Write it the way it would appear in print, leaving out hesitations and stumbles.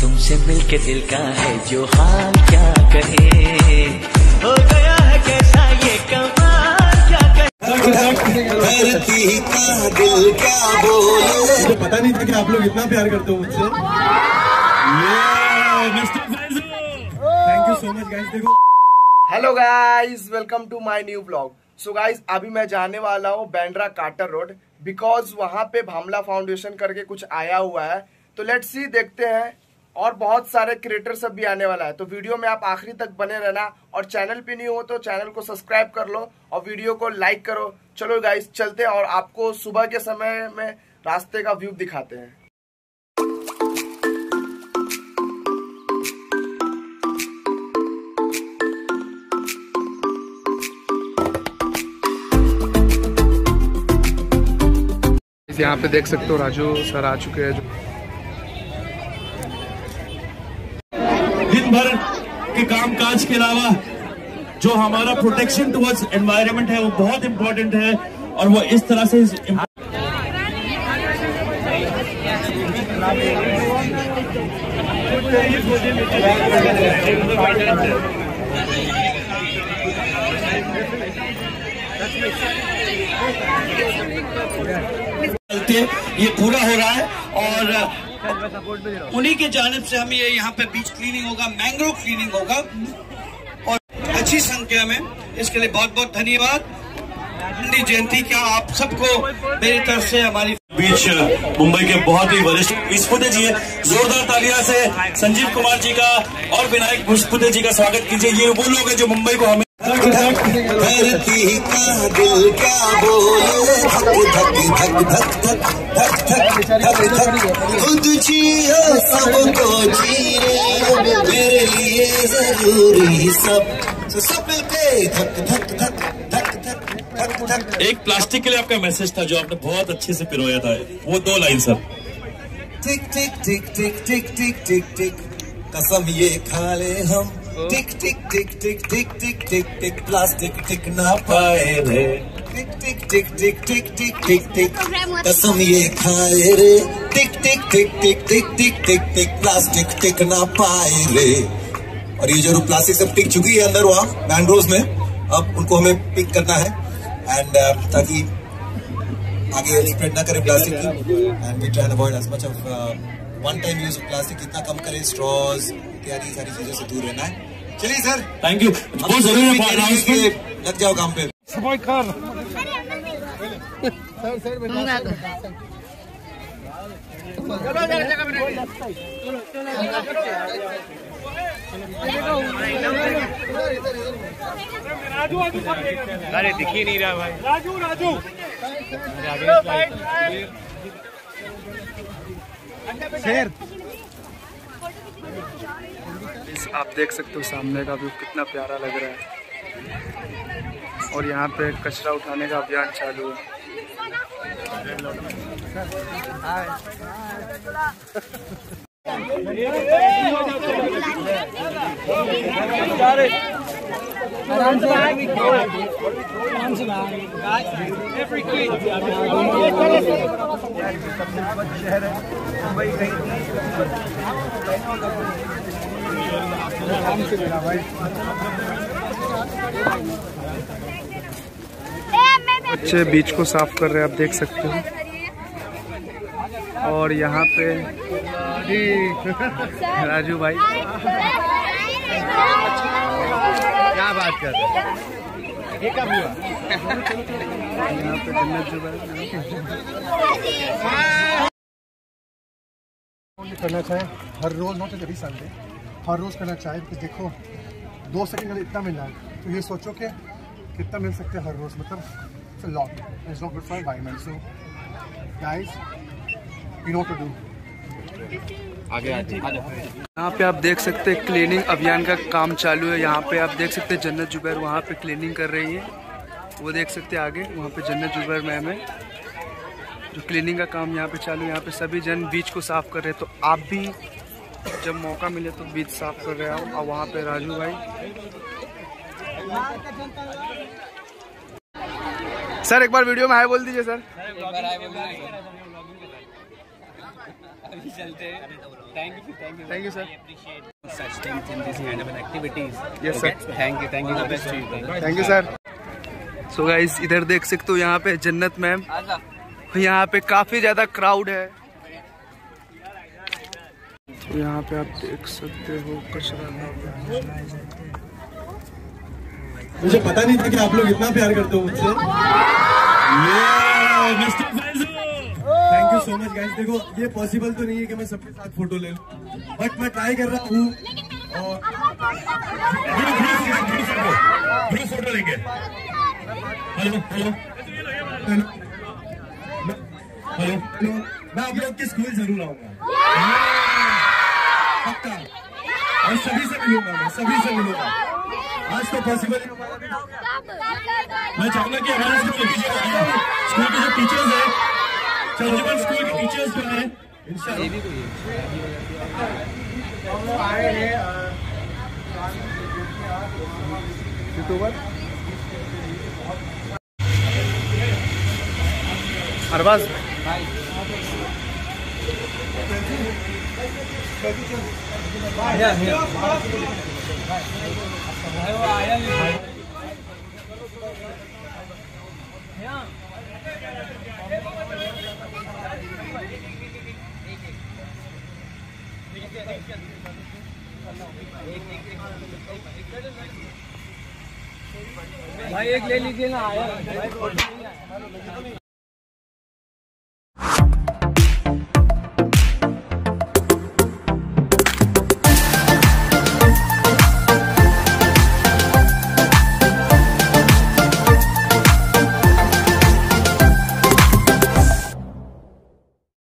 तुमसे मिलके दिल का है जो हाल क्या कहे, हो गया है कैसा ये कमाल क्या कहे, धरती का दिल क्या बोले। मुझे पता नहीं था कि आप लोग इतना प्यार करते हो मुझसे। Thank you so much guys. देखो, hello guys, welcome to my new blog. So guys, अभी मैं जाने वाला हूँ बैंड्रा कार्टर रोड, बिकॉज वहाँ पे भामला फाउंडेशन करके कुछ आया हुआ है। तो लेट्स सी, देखते हैं। और बहुत सारे क्रिएटर सब भी आने वाला है, तो वीडियो में आप आखिरी तक बने रहना। और चैनल पे नहीं हो तो चैनल को सब्सक्राइब कर लो और वीडियो को लाइक करो। चलो गाइस, चलते हैं और आपको सुबह के समय में रास्ते का व्यू दिखाते हैं। यहाँ पे देख सकते हो राजू सर आ चुके हैं। दिन भर के काम काज के अलावा जो हमारा प्रोटेक्शन टुवर्ड्स एनवायरनमेंट है वो बहुत इम्पोर्टेंट है, और वो इस तरह से ये पूरा हो रहा है। और उन्हीं के जानिब से हम ये यहाँ पे बीच क्लीनिंग होगा, मैंग्रोव क्लीनिंग होगा, और अच्छी संख्या में। इसके लिए बहुत बहुत धन्यवाद। गांधी जयंती का आप सबको मेरी तरफ से हमारी बीच मुंबई के बहुत ही वरिष्ठ भूसपुते जी है। जोरदार तालियां से संजीव कुमार जी का और विनायक भूसपुते जी का स्वागत कीजिए। ये वो लोग हैं जो मुंबई को हमें धरती का दिल क्या बोले, धक धक धक धक धक धक धक धक, खुद जियो सबको जिए, मेरे लिए जरूरी सब मिलके धक धक धक धक धक धक धक। एक प्लास्टिक के लिए आपका मैसेज था जो आपने बहुत अच्छे से पिरोया था, वो 2 लाइन सर। टिक टिक टिक टिक टिक टिक टिक टिक, कसम ये खा ले हम, टिक टिक टिक टिक टिक टिक टिक टिक, प्लास्टिक टिक ना पाए रे, टिक टिक टिक टिक टिक टिक टिक टिक, कसम ये खाए रे, टिक टिक टिक टिक टिक टिक टिक टिक, प्लास्टिक टिक ना पाए रे। और ये जो प्लास्टिक सब टिक चुकी है अंदर वहाँ मैंग्रोव्स में, अब उनको हमें पिक करना है एंड ताकि आगे स्प्रेड ना करे प्लास्टिक की। And we try to avoid as much of one time use of plastic, कितना कम करें, स्ट्रॉज इत्यादि सारी चीजों से दूर रहना है। चलिए सर, थैंक यू। बहुत जरूरी है, लग जाओ काम पे। अरे दिख ही नहीं रहा भाई। राजू शेर। आप देख सकते हो सामने का व्यू कितना प्यारा लग रहा है। और यहाँ पे कचरा उठाने का अभियान चालू है। बच्चे बीच को साफ कर रहे हैं, आप देख सकते हो। और यहाँ पे राजू भाई क्या बात कर रहे हैं? ये कब हुआ? यहाँ पे जन्नत जुबैर करना चाहे हर रोज, नॉट एवरी संडे, हर रोज करना चाहे। तो देखो 2 सेकंड अगर इतना मिल रहा है तो ये सोचो कि कितना मिल सकते हैं हर रोज, मतलब it's a lot, it's not good for environment. So guys, you know to do. आगे यहाँ पे आप देख सकते हैं क्लीनिंग अभियान का काम चालू है। यहाँ पे आप देख सकते हैं जन्नत जुबैर वहाँ पे क्लीनिंग कर रही है, वो देख सकते हैं आगे वहाँ पे जन्नत जुबैर मैम है जो क्लीनिंग का काम यहाँ पे चालू है। यहाँ पे सभी जन बीच को साफ कर रहे हैं, तो आप भी जब मौका मिले तो बीच साफ कर रहे हो। और वहाँ पे राजू भाई। सर एक बार वीडियो में हाय बोल दीजिए सर। अभी चलते हैं। Thank you sir. Such things in this kind of an activities. Yes, sir. Thank you. The best to you. Thank you sir. So guys इधर देख सकते हो यहाँ पे जन्नत मैम, यहाँ पे काफी ज्यादा क्राउड है। तो यहाँ पे आप देख सकते हो कचरा। मुझे पता नहीं था कि आप लोग इतना प्यार करते हो मुझसे। Thank you so much guys. देखो ये पॉसिबल तो नहीं है कि मैं सबके साथ फोटो ले लूं, बट मैं ट्राई कर रहा हूँ। ग्रुप फोटो लेंगे। Hello hello hello hello hello, मैं आप लोग के स्कूल जरूर आऊंगा पक्का, और सभी से मिलूंगा। आज तो पॉसिबल नहीं हो पाया। मैं चाहूंगा कि हमारे स्कूल के जो टीचर्स हैं, चंद्रमन स्कूल के टीचर्स जो हैं, इंशाल्लाह अरबाज भाई एक ले लीजिए ना आया।